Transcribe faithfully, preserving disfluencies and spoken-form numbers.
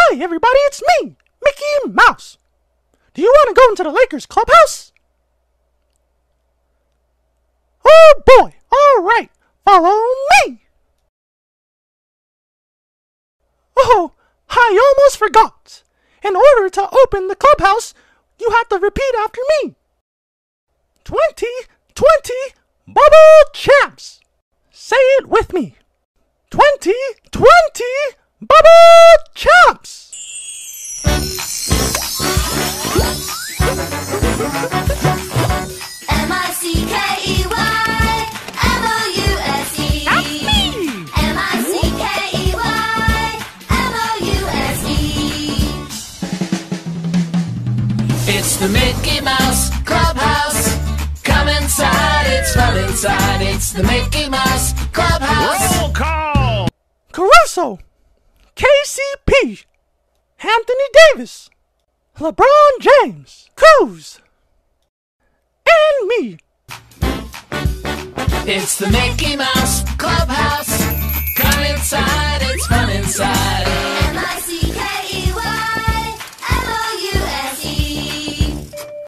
Hi, everybody, it's me, Mickey Mouse. Do you want to go into the Lakers clubhouse? Oh boy, all right, follow me. Oh, I almost forgot. In order to open the clubhouse, you have to repeat after me. twenty twenty Bubble Champs. Say it with me. twenty twenty Bubble Champs. M I C K E Y M O U S E. That's me. M I C K E Y M O U S E. It's the Mickey Mouse Clubhouse. Come inside, it's fun inside. It's the Mickey Mouse Clubhouse. Roll call! Caruso, K C P, Anthony Davis, LeBron James, Cruz, and me. It's the Mickey Mouse Clubhouse. Come inside, it's fun inside.